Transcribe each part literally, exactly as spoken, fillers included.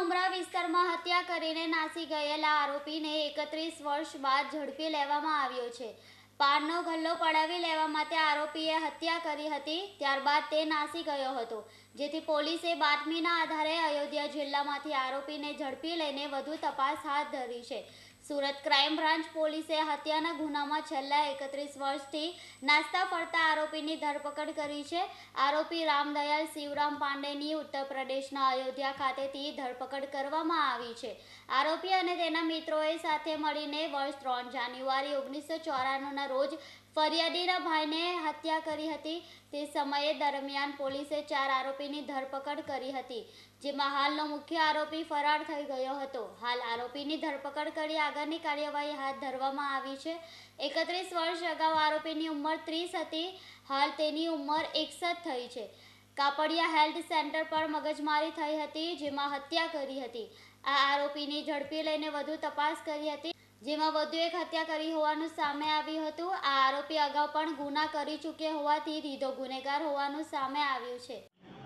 ઉમરા વિસ્તારમાં હત્યા કરીને નાસી ગયેલા આરોપીને એકત્રીસ વર્ષ બાદ ઝડપી લેવામાં આવ્યો છે। પાનનો ગલ્લો પડાવી લેવા માટે આરોપીએ હત્યા કરી હતી, ત્યારબાદ તે નાસી ગયો હતો, જેથી પોલીસે બાતમીના આધારે અયોધ્યા જિલ્લામાંથી આરોપીને ઝડપી લઈને વધુ તપાસ હાથ ધરી છે। સુરત ક્રાઇમ બ્રાન્ચ પોલીસે હત્યાના ગુનામાં છેલ્લા એકત્રીસ વર્ષથી નાસ્તા ફરતા આરોપીની ધરપકડ કરી છે। આરોપી રામદયાલ શિવરામ પાંડેની ઉત્તર પ્રદેશના અયોધ્યા ખાતેથી ધરપકડ કરવામાં આવી છે। આરોપી અને તેના મિત્રોએ સાથે મળીને વર્ષ ત્રણ જાન્યુઆરી ઓગણીસો ચોરાણુંના રોજ ફરિયાદીના ભાઈને હત્યા કરી હતી। તે સમયે દરમિયાન પોલીસે ચાર આરોપીની ધરપકડ કરી હતી, જેમાં હાલનો મુખ્ય આરોપી ફરાર થઈ ગયો હતો। હાલ આરોપીની ધરપકડ કરી આગળની કાર્યવાહી હાથ ધરવામાં આવી છે। એકત્રીસ વર્ષ અગાઉ આરોપીની ઉંમર ત્રીસ હતી, હાલ તેની ઉંમર એકસઠ થઈ છે। કાપડિયા હેલ્થ સેન્ટર પર મગજમારી થઈ હતી, જેમાં હત્યા કરી હતી। આ આરોપીની ઝડપી લઈને વધુ તપાસ કરી હતી, જેમાં વધુ એક હત્યા કરી હોવાનું સામે આવ્યું હતું। આ આરોપી અગાઉ પણ ગુના કરી ચૂક્યા હોવાથી સીધો ગુનેગાર હોવાનું સામે આવ્યું છે।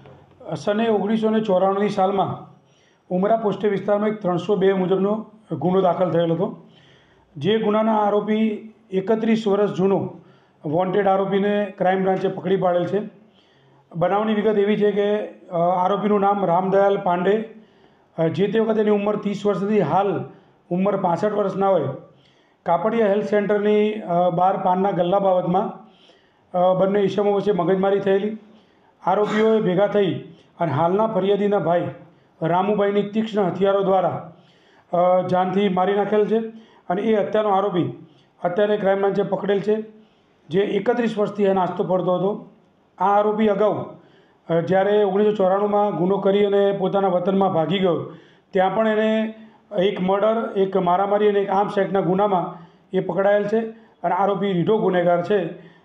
સને ઓગણીસો ને ચોરાણુંની સાલમાં ઉમરા પોસ્ટે વિસ્તારમાં એક ત્રણસો બે મુજબનો ગુનો દાખલ થયેલો હતો। જે ગુનાના આરોપી એકત્રીસ વર્ષ જૂનો વોન્ટેડ આરોપીને ક્રાઇમ બ્રાન્ચે પકડી પાડેલ છે। બનાવની વિગત એવી છે કે આરોપીનું નામ રામદયાલ પાંડે, જે તે વખતે એની ઉંમર ત્રીસ વર્ષ હતી, હાલ ઉંમર પાસઠ વર્ષના હોય, કાપડિયા હેલ્થ સેન્ટરની બહાર પાનના ગલ્લા બાબતમાં બંને ઈસમો વચ્ચે મગજમારી થયેલી। આરોપીઓએ ભેગા થઈ અને હાલના ફરિયાદીના ભાઈ રામુભાઈની તીક્ષ્ણ હથિયારો દ્વારા જાનથી મારી નાખેલ છે અને એ હત્યાનો આરોપી અત્યારે ક્રાઇમ બ્રાન્ચે પકડેલ છે, જે એકત્રીસ વર્ષથી એ નાસ્તો ફરતો હતો। આ આરોપી અગાઉ જ્યારે ઓગણીસો ચોરાણુંમાં ગુનો કરી અને પોતાના વતનમાં ભાગી ગયો, ત્યાં પણ એને એક મર્ડર, એક મારામારી અને એક આર્મ્સ એક્ટના ગુનામાં એ પકડાયેલ છે અને આરોપી રીઢો ગુનેગાર છે।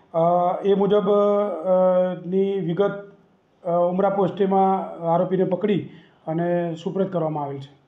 એ મુજબ ની વિગત ઉમરા પોસ્ટેમાં આરોપીને પકડી અને સુપ્રત કરવામાં આવેલ છે।